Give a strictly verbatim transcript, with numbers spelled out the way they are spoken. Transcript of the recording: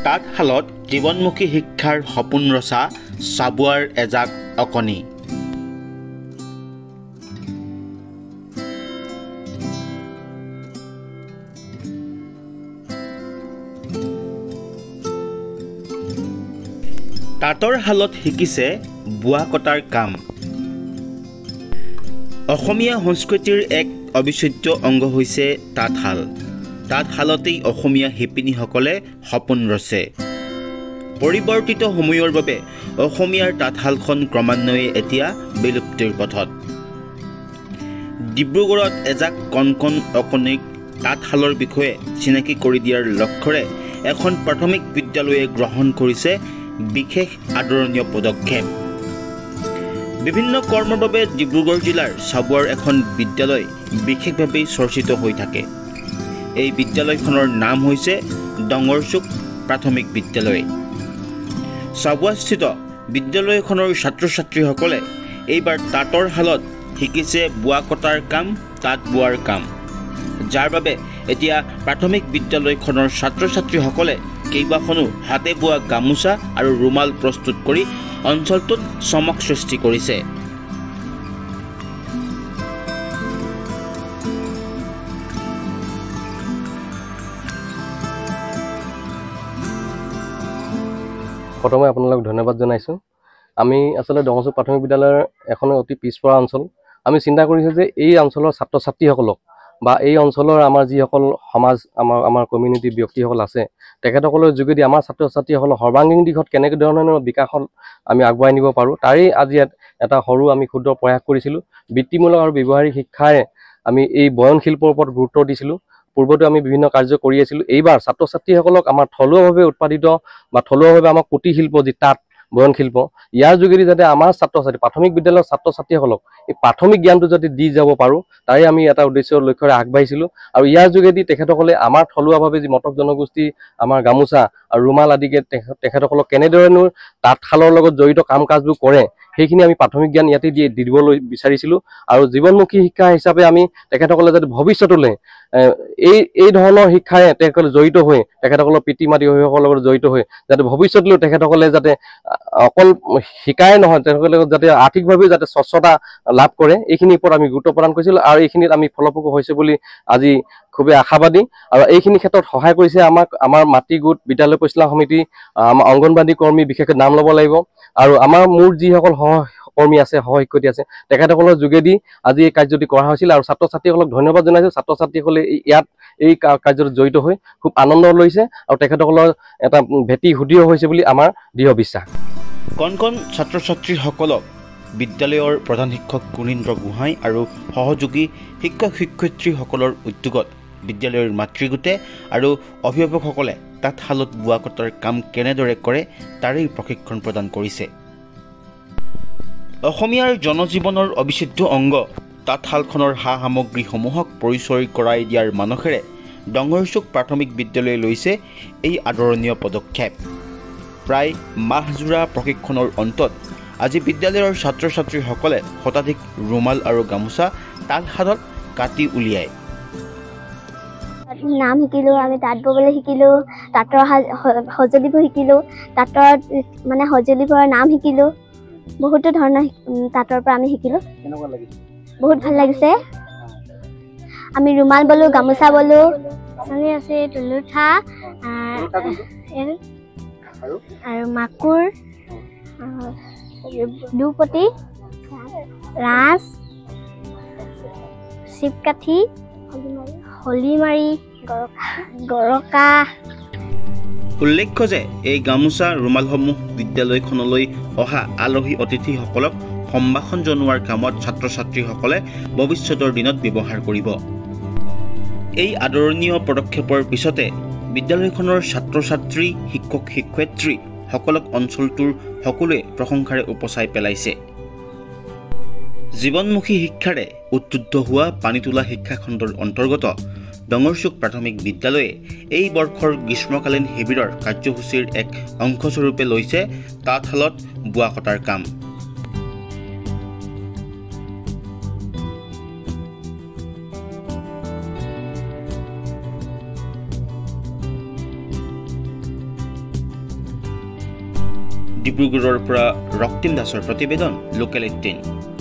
তাঁতশালত জীৱনমুখী শিক্ষাৰ সপোন ৰচা চাবুৱাৰ এজাক অকণি। তাঁতৰ শালত শিকিছে বোৱা কটাৰ কাম। অসমীয়া সংস্কৃতিৰ এক অবিচ্ছেদ্য অংগ হৈছে তাঁতশাল। তাঁতশালতেই অসমীয়া শিপিনীসকলে সপোন ৰচে। পৰিৱৰ্তিত সময়ৰ বাবে অসমীয়াৰ তাঁতশালখন ক্ৰমান্বয়ে এতিয়া বিলুপ্তিৰ পথত। ডিব্ৰুগড়ত এজাক কণ কণ অকণিক তাঁতশালৰ বিষয়ে চিনাকি কৰি দিয়াৰ লক্ষ্যৰে এখন প্ৰাথমিক বিদ্যালয়ে গ্ৰহণ কৰিছে বিশেষ আদৰণীয় পদক্ষেপ। বিভিন্ন কৰ্মৰ বাবে ডিব্ৰুগড় জিলাৰ চাবুৱাৰ এখন বিদ্যালয় বিশেষভাৱে চৰ্চিত হৈ থাকে। এই বিদ্যালয়খনৰ নাম হৈছে ডঙৰচুক প্ৰাথমিক বিদ্যালয়। চাবুৱাস্থিত বিদ্যালয়খনৰ ছাত্ৰ ছাত্ৰীসকলে এইবাৰ তাঁতৰ শালত শিকিছে বোৱা কটাৰ কাম, তাঁত বোৱাৰ কাম, যাৰ বাবে এতিয়া প্ৰাথমিক বিদ্যালয়খনৰ ছাত্ৰ ছাত্ৰীসকলে কেইবাখনো হাতে বোৱা গামোচা আৰু ৰুমাল প্ৰস্তুত কৰি অঞ্চলটোত চমক সৃষ্টি কৰিছে। প্ৰথমে আপোনালোক ধন্যবাদ জনাইছোঁ। আমি আচলতে ডঙৰচুক প্ৰাথমিক বিদ্যালয়ৰ এখন অতি পিছপৰা অঞ্চল। আমি চিন্তা কৰিছোঁ যে এই অঞ্চলৰ ছাত্ৰ ছাত্ৰীসকলক বা এই অঞ্চলৰ আমাৰ যিসকল সমাজ আমাৰ আমাৰ কমিউনিটি ব্যক্তিসকল আছে, তেখেতসকলৰ যোগেদি আমাৰ ছাত্ৰ ছাত্ৰীসকলৰ সৰ্বাংগীন দিশত কেনেকৈ ধৰণৰ বিকাশত আমি আগুৱাই নিব পাৰোঁ, তাৰেই আজি এটা সৰু আমি ক্ষুদ্ৰ প্ৰয়াস কৰিছিলোঁ। বৃত্তিমূলক আৰু ব্যৱহাৰিক শিক্ষাৰে আমি এই বয়ন শিল্পৰ ওপৰত গুৰুত্ব দিছিলোঁ। পূৰ্বতে আমি বিভিন্ন কাৰ্য কৰি আছিলোঁ। এইবাৰ ছাত্ৰ ছাত্ৰীসকলক আমাৰ থলুৱাভাৱে উৎপাদিত বা থলুৱাভাৱে আমাৰ কুটীৰ শিল্প যি তাঁত বয়ন শিল্প, ইয়াৰ যোগেদি যাতে আমাৰ ছাত্ৰ ছাত্ৰী প্ৰাথমিক বিদ্যালয়ৰ ছাত্ৰ ছাত্ৰীসকলক এই প্ৰাথমিক জ্ঞানটো যাতে দি যাব পাৰোঁ, তাৰে আমি এটা উদ্দেশ্য লক্ষ্যৰে আগবাঢ়িছিলোঁ। আৰু ইয়াৰ যোগেদি তেখেতসকলে আমাৰ থলুৱাভাৱে যি মটক জনগোষ্ঠী আমাৰ গামোচা আৰু ৰুমাল আদিকে তেখেতসকলক কেনেদৰেনো তাঁতশালৰ লগত জড়িত কাম কাজবোৰ কৰে, সেইখিনি আমি প্ৰাথমিক জ্ঞান ইয়াতে দি দিবলৈ বিচাৰিছিলোঁ। আৰু জীৱনমুখী শিক্ষা হিচাপে আমি তেখেতসকলে যাতে ভৱিষ্যতলৈ এই এই ধৰণৰ শিক্ষাৰে তেখেতসকলে জড়িত হৈ তেখেতসকলৰ পিতৃ মাতৃ অভিভাৱকৰ লগত জড়িত হৈ যাতে ভৱিষ্যতলৈ তেখেতসকলে যাতে অকল শিকাই নহয়, তেখেতসকলে যাতে আৰ্থিকভাৱেও যাতে স্বচ্ছতা লাভ কৰে, এইখিনিৰ ওপৰত আমি গুৰুত্ব প্ৰদান কৰিছিলোঁ। আৰু এইখিনিত আমি ফলপ্ৰসূ হৈছে বুলি আজি খুবেই আশাবাদী। আৰু এইখিনি ক্ষেত্ৰত সহায় কৰিছে আমাক আমাৰ মাতৃ গোট, বিদ্যালয় পৰিচালনা সমিতি, আমাৰ অংগনবাদী কৰ্মী বিশেষকৈ নাম ল'ব লাগিব। আৰু আমাৰ মোৰ যিসকল সহকৰ্মী আছে, সহশিক্ষয়িত্ৰী আছে, তেখেতসকলৰ যোগেদি আজি এই কাৰ্যটি কৰা হৈছিল। আৰু ছাত্ৰ ছাত্ৰীসকলক ধন্যবাদ জনাইছোঁ। ছাত্ৰ ছাত্ৰীসকলে ইয়াত এই কাৰ্যত জড়িত হৈ খুব আনন্দ লৈছে আৰু তেখেতসকলৰ এটা ভেটি সুদৃঢ় হৈছে বুলি আমাৰ দৃঢ় বিশ্বাস। কণ কণ ছাত্ৰ ছাত্ৰীসকলক বিদ্যালয়ৰ প্ৰধান শিক্ষক গুণীন্দ্ৰ গোহাঁই আৰু সহযোগী শিক্ষক শিক্ষয়িত্ৰীসকলৰ উদ্যোগত বিদ্যালয়ৰ মাতৃগোটে আৰু অভিভাৱকসকলে তাঁতশালত বোৱা কটাৰ কাম কেনেদৰে কৰে তাৰেই প্ৰশিক্ষণ প্ৰদান কৰিছে। অসমীয়াৰ জনজীৱনৰ অবিচ্ছেদ্য অংগ তাঁতশালখনৰ সা সামগ্ৰীসমূহক পৰিচয় কৰাই দিয়াৰ মানসেৰে ডঙৰচুক প্ৰাথমিক বিদ্যালয়ে লৈছে এই আদৰণীয় পদক্ষেপ। প্ৰায় মাহজোৰা প্ৰশিক্ষণৰ অন্তত আজি বিদ্যালয়ৰ ছাত্ৰ ছাত্ৰীসকলে শতাধিক ৰুমাল আৰু গামোচা তাঁতশালত কাটি উলিয়ায়। নাম শিকিলোঁ, আমি তাঁত ববলৈ শিকিলোঁ, তাঁতৰ সঁজুলিবোৰ শিকিলোঁ, তাঁতৰ মানে সঁজুলিবোৰৰ নাম শিকিলোঁ, বহুতো ধৰণৰ তাঁতৰ পৰা আমি শিকিলোঁ। বহুত ভাল লাগিছে। আমি ৰুমাল বলোঁ, গামোচা বলোঁ, চলি আছে তুলুঠা আৰু মাকুৰ, দুপতি, ৰাঁচ, চিপকাঠি, হলিমাৰি, গৰকা। উল্লেখ্য যে এই গামোচা ৰুমালসমূহ বিদ্যালয়খনলৈ অহা আলহী অতিথিসকলক সম্ভাষণ জনোৱাৰ কামত ছাত্ৰ ছাত্ৰীসকলে ভৱিষ্যতৰ দিনত ব্যৱহাৰ কৰিব। এই আদৰণীয় পদক্ষেপৰ পিছতে বিদ্যালয়খনৰ ছাত্ৰ ছাত্ৰী, শিক্ষক শিক্ষয়িত্ৰী সকলক অঞ্চলটোৰ সকলোৱে প্ৰশংসাৰে উপচাই পেলাইছে। জীৱনমুখী শিক্ষাৰে উদ্বুদ্ধ হোৱা পানীতোলা শিক্ষাখণ্ডৰ অন্তৰ্গত ডঙৰচুক প্ৰাথমিক বিদ্যালয়ে এই বৰ্ষৰ গ্ৰীষ্মকালীন শিবিৰৰ কাৰ্যসূচীৰ এক অংশস্বৰূপে লৈছে তাঁতশালত বোৱা কটাৰ কাম। ডিব্ৰুগড়ৰ পৰা ৰক্তিম দাসৰ প্ৰতিবেদন লোকেল এইটিন।